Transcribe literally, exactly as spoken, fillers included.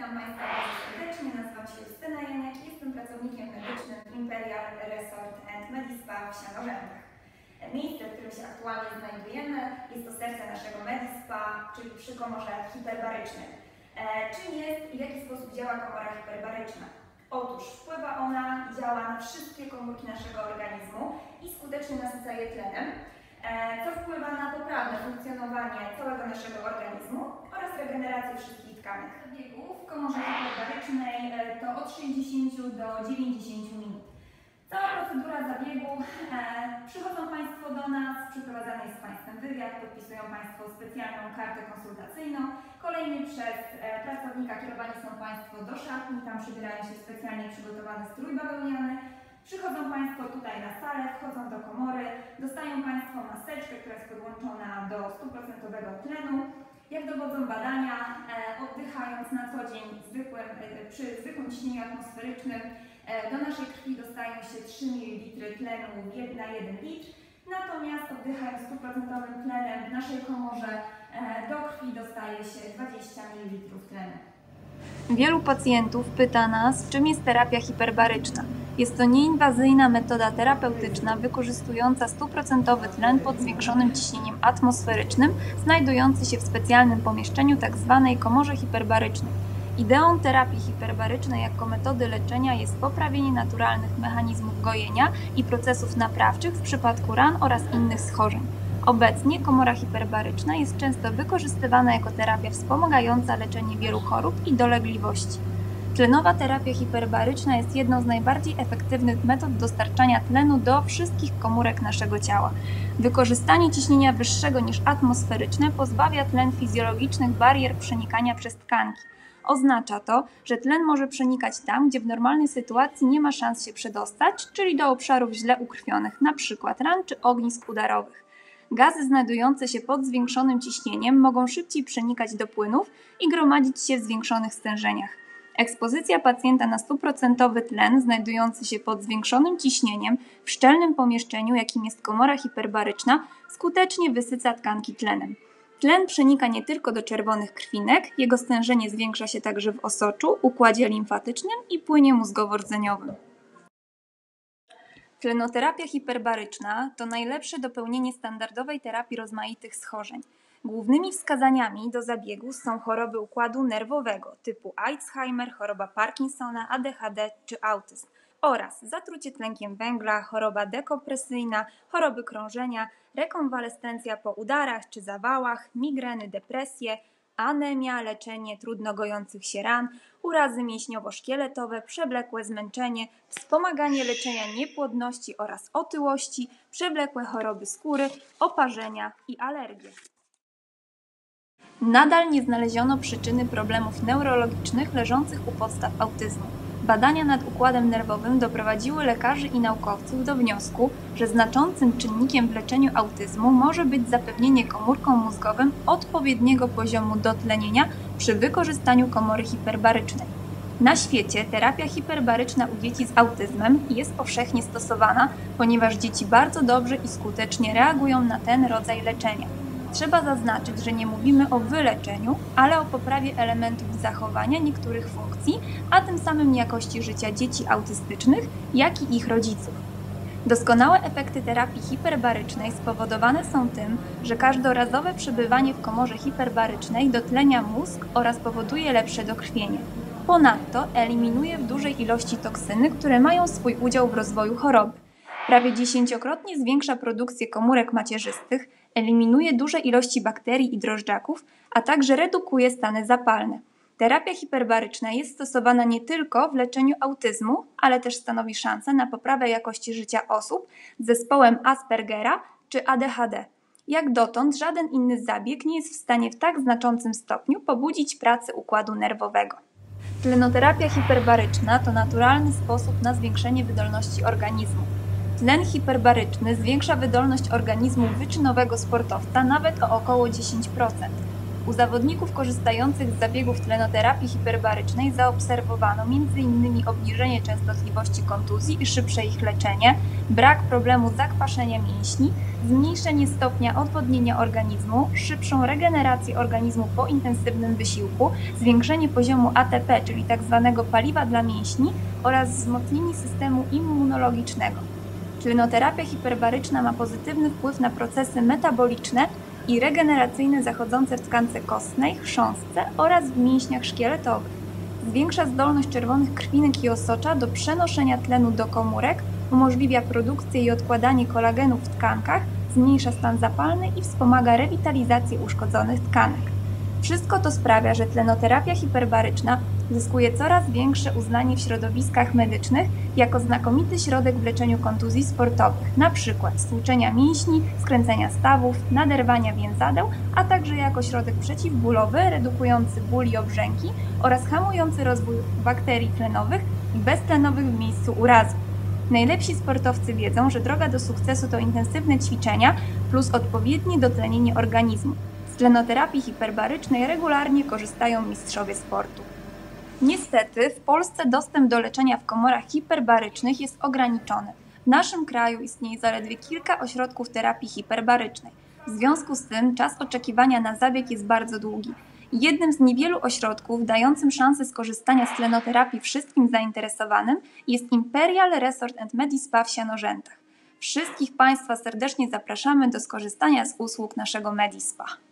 Witam Państwa bardzo serdecznie, nazywam się Justyna Janiak i jestem pracownikiem medycznym Imperial Resort and Medispa w Sianorzędach. Miejsce, w którym się aktualnie znajdujemy, jest to serce naszego Medispa, czyli przy komorze hiperbarycznej. E, czym jest i w jaki sposób działa komora hiperbaryczna? Otóż wpływa ona i działa na wszystkie komórki naszego organizmu i skutecznie nasyca je tlenem, co wpływa na poprawne funkcjonowanie całego naszego organizmu oraz regenerację wszystkich tkanek. Biegu w komorze hiperbarycznej to od sześćdziesięciu do dziewięćdziesięciu minut. Cała procedura zabiegu, e, przychodzą Państwo do nas, przeprowadzany jest z Państwem wywiad, podpisują Państwo specjalną kartę konsultacyjną. Kolejnie przez e, pracownika kierowani są Państwo do szatni, tam przybierają się specjalnie przygotowany strój bawełniany. Przychodzą Państwo tutaj na salę, wchodzą do komory, dostają Państwo maseczkę, która jest podłączona do stuprocentowego tlenu. Jak dowodzą badania, e, oddychając na co dzień zwykłym, e, przy zwykłym ciśnieniu atmosferycznym, e, do naszej krwi dostają się trzy mililitry tlenu na jeden litr. Natomiast oddychając stuprocentowym tlenem w naszej komorze e, do krwi dostaje się dwadzieścia mililitrów tlenu. Wielu pacjentów pyta nas, czym jest terapia hiperbaryczna. Jest to nieinwazyjna metoda terapeutyczna wykorzystująca stuprocentowy tlen pod zwiększonym ciśnieniem atmosferycznym, znajdujący się w specjalnym pomieszczeniu tzw. komorze hiperbarycznej. Ideą terapii hiperbarycznej jako metody leczenia jest poprawienie naturalnych mechanizmów gojenia i procesów naprawczych w przypadku ran oraz innych schorzeń. Obecnie komora hiperbaryczna jest często wykorzystywana jako terapia wspomagająca leczenie wielu chorób i dolegliwości. Tlenowa terapia hiperbaryczna jest jedną z najbardziej efektywnych metod dostarczania tlenu do wszystkich komórek naszego ciała. Wykorzystanie ciśnienia wyższego niż atmosferyczne pozbawia tlen fizjologicznych barier przenikania przez tkanki. Oznacza to, że tlen może przenikać tam, gdzie w normalnej sytuacji nie ma szans się przedostać, czyli do obszarów źle ukrwionych, np. ran czy ognisk udarowych. Gazy znajdujące się pod zwiększonym ciśnieniem mogą szybciej przenikać do płynów i gromadzić się w zwiększonych stężeniach. Ekspozycja pacjenta na stuprocentowy tlen znajdujący się pod zwiększonym ciśnieniem w szczelnym pomieszczeniu, jakim jest komora hiperbaryczna, skutecznie wysyca tkanki tlenem. Tlen przenika nie tylko do czerwonych krwinek, jego stężenie zwiększa się także w osoczu, układzie limfatycznym i płynie mózgowo-rdzeniowym. Tlenoterapia hiperbaryczna to najlepsze dopełnienie standardowej terapii rozmaitych schorzeń. Głównymi wskazaniami do zabiegu są choroby układu nerwowego typu Alzheimer, choroba Parkinsona, A D H D czy autyzm oraz zatrucie tlenkiem węgla, choroba dekompresyjna, choroby krążenia, rekonwalescencja po udarach czy zawałach, migreny, depresje, anemia, leczenie trudno gojących się ran, urazy mięśniowo-szkieletowe, przewlekłe zmęczenie, wspomaganie leczenia niepłodności oraz otyłości, przewlekłe choroby skóry, oparzenia i alergie. Nadal nie znaleziono przyczyny problemów neurologicznych leżących u podstaw autyzmu. Badania nad układem nerwowym doprowadziły lekarzy i naukowców do wniosku, że znaczącym czynnikiem w leczeniu autyzmu może być zapewnienie komórkom mózgowym odpowiedniego poziomu dotlenienia przy wykorzystaniu komory hiperbarycznej. Na świecie terapia hiperbaryczna u dzieci z autyzmem jest powszechnie stosowana, ponieważ dzieci bardzo dobrze i skutecznie reagują na ten rodzaj leczenia. Trzeba zaznaczyć, że nie mówimy o wyleczeniu, ale o poprawie elementów zachowania niektórych funkcji, a tym samym jakości życia dzieci autystycznych, jak i ich rodziców. Doskonałe efekty terapii hiperbarycznej spowodowane są tym, że każdorazowe przebywanie w komorze hiperbarycznej dotlenia mózg oraz powoduje lepsze dokrwienie. Ponadto eliminuje w dużej ilości toksyny, które mają swój udział w rozwoju choroby. Prawie dziesięciokrotnie zwiększa produkcję komórek macierzystych, eliminuje duże ilości bakterii i drożdżaków, a także redukuje stany zapalne. Terapia hiperbaryczna jest stosowana nie tylko w leczeniu autyzmu, ale też stanowi szansę na poprawę jakości życia osób z zespołem Aspergera czy A D H D. Jak dotąd żaden inny zabieg nie jest w stanie w tak znaczącym stopniu pobudzić pracy układu nerwowego. Tlenoterapia hiperbaryczna to naturalny sposób na zwiększenie wydolności organizmu. Tlen hiperbaryczny zwiększa wydolność organizmu wyczynowego sportowca nawet o około dziesięć procent. U zawodników korzystających z zabiegów tlenoterapii hiperbarycznej zaobserwowano między innymi obniżenie częstotliwości kontuzji i szybsze ich leczenie, brak problemu zakwaszenia mięśni, zmniejszenie stopnia odwodnienia organizmu, szybszą regenerację organizmu po intensywnym wysiłku, zwiększenie poziomu A T P, czyli tzw. paliwa dla mięśni oraz wzmocnienie systemu immunologicznego. Tlenoterapia hiperbaryczna ma pozytywny wpływ na procesy metaboliczne i regeneracyjne zachodzące w tkance kostnej, chrząstce oraz w mięśniach szkieletowych. Zwiększa zdolność czerwonych krwinek i osocza do przenoszenia tlenu do komórek, umożliwia produkcję i odkładanie kolagenu w tkankach, zmniejsza stan zapalny i wspomaga rewitalizację uszkodzonych tkanek. Wszystko to sprawia, że tlenoterapia hiperbaryczna zyskuje coraz większe uznanie w środowiskach medycznych jako znakomity środek w leczeniu kontuzji sportowych, np. stłuczenia mięśni, skręcenia stawów, naderwania więzadeł, a także jako środek przeciwbólowy, redukujący ból i obrzęki oraz hamujący rozwój bakterii tlenowych i beztlenowych w miejscu urazu. Najlepsi sportowcy wiedzą, że droga do sukcesu to intensywne ćwiczenia plus odpowiednie dotlenienie organizmu. Z tlenoterapii hiperbarycznej regularnie korzystają mistrzowie sportu. Niestety w Polsce dostęp do leczenia w komorach hiperbarycznych jest ograniczony. W naszym kraju istnieje zaledwie kilka ośrodków terapii hiperbarycznej. W związku z tym czas oczekiwania na zabieg jest bardzo długi. Jednym z niewielu ośrodków dającym szansę skorzystania z tlenoterapii wszystkim zainteresowanym jest Imperial Resort and Medispa w Sianorzętach. Wszystkich Państwa serdecznie zapraszamy do skorzystania z usług naszego Medispa.